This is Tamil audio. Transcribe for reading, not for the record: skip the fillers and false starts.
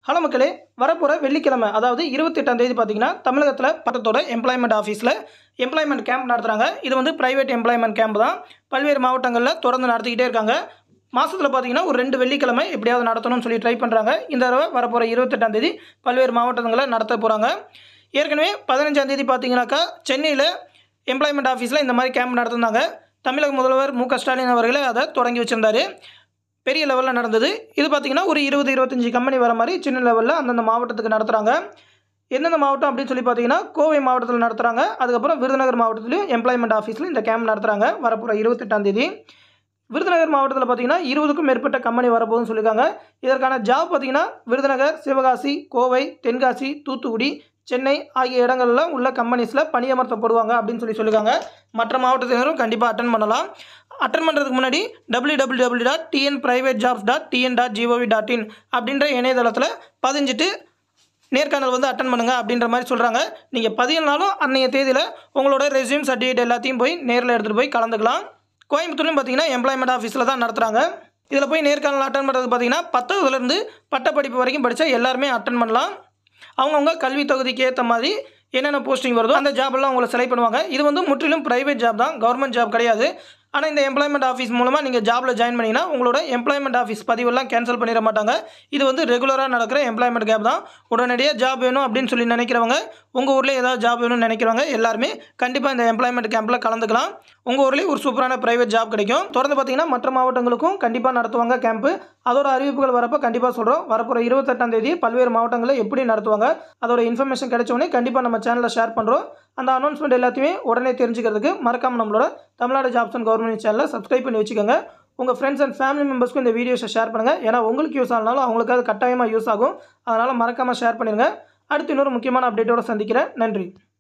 ஹலோ மக்களே, வரப்போகிற வெள்ளிக்கிழமை அதாவது 28ஆம் தேதி பார்த்தீங்கன்னா தமிழகத்தில் பட்டத்தோட எம்ப்ளாய்மெண்ட் ஆஃபீஸில் எம்ப்ளாய்மெண்ட் கேம்ப் நடத்துகிறாங்க. இது வந்து ப்ரைவேட் எம்ப்ளாய்மெண்ட் கேம்ப் தான். பல்வேறு மாவட்டங்களில் தொடர்ந்து நடத்திக்கிட்டே இருக்காங்க. மாதத்தில் பார்த்தீங்கன்னா ஒரு 2 வெள்ளிக்கிழமை எப்படியாவது நடத்தணும்னு சொல்லி ட்ரை பண்ணுறாங்க. இந்த தடவை வரப்போகிற 28ஆம் தேதி பல்வேறு மாவட்டங்களில் நடத்த போகிறாங்க. ஏற்கனவே 15ஆம் தேதி பார்த்தீங்கன்னாக்கா சென்னையில் எம்ப்ளாய்மெண்ட் ஆஃபீஸில் இந்த மாதிரி கேம்ப் நடத்திருந்தாங்க. தமிழக முதல்வர் மு க ஸ்டாலின் அவர்களே அதை தொடங்கி வச்சுருந்தார். பெரிய லெவலில் நடந்தது. இது பார்த்திங்கன்னா ஒரு 20-25 கம்பெனி வர மாதிரி சின்ன லெவலில் அந்தந்த மாவட்டத்துக்கு நடத்துகிறாங்க. எந்தெந்த மாவட்டம் அப்படின்னு சொல்லி பார்த்தீங்கன்னா கோவை மாவட்டத்தில் நடத்துகிறாங்க. அதுக்கப்புறம் விருதுநகர் மாவட்டத்திலையும் எம்ப்ளாய்மெண்ட் ஆஃபீஸில் இந்த கேம்ப் நடத்துகிறாங்க வரப்போகிற 28ஆம் தேதி. விருதுநகர் மாவட்டத்தில் பார்த்தீங்கன்னா 20க்கும் மேற்பட்ட கம்பெனி வரப்போகுதுன்னு சொல்லியிருக்காங்க. இதற்கான ஜாப் பார்த்திங்கன்னா விருதுநகர், சிவகாசி, கோவை, தென்காசி, தூத்துக்குடி, சென்னை ஆகிய இடங்களில் உள்ள கம்பெனிஸில் பணியமர்த்தப்படுவாங்க அப்படின்னு சொல்லியிருக்காங்க. மற்ற மாவட்டத்தினரும் கண்டிப்பாக அட்டன் பண்ணலாம். அட்டன் பண்ணுறதுக்கு முன்னாடி www.tnprivatejobs.tn.gov.in அப்படின்ற இணையதளத்தில் பதிஞ்சிட்டு நேர்காணல் வந்து அட்டன் பண்ணுங்கள் அப்படின்ற மாதிரி சொல்கிறாங்க. நீங்கள் பதியலனாலும் அன்றைய தேதியில் உங்களோட ரெஸ்யூம் சர்டிஃபிகேட் எல்லாத்தையும் போய் நேரில் எடுத்துகிட்டு போய் கலந்துக்கலாம். கோயம்புத்தூர்லையும் பார்த்தீங்கன்னா எம்ப்ளாய்மெண்ட் ஆஃபீஸில் தான் நடத்துகிறாங்க. இதில் போய் நேர்காணல் அட்டன் பண்ணுறது பார்த்தீங்கன்னா 10வதுலேருந்து பட்டப்படிப்பு வரைக்கும் படித்தா எல்லாருமே அட்டன் பண்ணலாம். அவங்கவுங்க கல்வி தகுதிக்கு ஏற்ற மாதிரி என்னென்ன போஸ்டிங் வருதோ அந்த ஜாபெல்லாம் உங்களை செலக்ட் பண்ணுவாங்க. இது வந்து முற்றிலும் ப்ரைவேட் ஜாப் தான், கவர்மெண்ட் ஜாப் கிடையாது. ஆனால் இந்த எம்ப்ளாய்மெண்ட் ஆஃபீஸ் மூலமாக நீங்கள் ஜாபில் ஜாயின் பண்ணிங்கன்னா உங்களோட எம்ப்ளாய்மெண்ட் ஆஃபீஸ் பதிவெல்லாம் கேன்சல் பண்ணிட மாட்டாங்க. இது வந்து ரெகுலராக நடக்கிற எம்ப்ளாய்மெண்ட் கேப் தான். உடனடியாக ஜாப் வேணும் அப்படின்னு சொல்லி நினைக்கிறவங்க, உங்கள் ஊரில் ஏதாவது ஜாப் வேணும்னு நினைக்கிறவங்க எல்லாருமே கண்டிப்பாக இந்த எம்ப்ளாய்மெண்ட் கேம்பில் கலந்துக்கலாம். உங்கள் ஊர்லேயே ஒரு சூப்பரான ப்ரைவேட் ஜாப் கிடைக்கும். தொடர்ந்து பார்த்தீங்கன்னா மற்ற மாவட்டங்களுக்கும் கண்டிப்பாக நடத்துவாங்க கேம்ப்பு. அதோட அறிவிப்புகள் வரப்போ கண்டிப்பாக சொல்கிறோம். வரப்போகிற 28ஆம் தேதி பல்வேறு மாவட்டங்களில் எப்படி நடத்துவாங்க அதோட இன்ஃபர்மேஷன் கிடைச்சோடனே கண்டிப்பாக நம்ம சேனலில் ஷேர் பண்ணுறோம். அந்த அனௌன்ஸ்மெண்ட் எல்லாத்தையுமே உடனே தெரிஞ்சுக்கிறதுக்கு மறக்காமல் நம்மளோட தமிழ்நாடு ஜாப்ஸ் அண்ட் கவர்மெண்ட் சேனலை சப்ஸ்கிரைப் பண்ணி வச்சுக்கோங்க. உங்கள் ஃப்ரெண்ட்ஸ் அண்ட் ஃபேமிலி மெம்பர்ஸ்க்கும் இந்த வீடியோஸை ஷேர் பண்ணுங்கள். ஏன்னா உங்களுக்கு யூஸ் ஆனாலும் அவங்களுக்கு அது கட்டாயமாக யூஸ் ஆகும். அதனால் மறக்காமல் ஷேர் பண்ணிடுங்க. அடுத்து இன்னொரு முக்கியமான அப்டேட்டோடு சந்திக்கிறேன். நன்றி.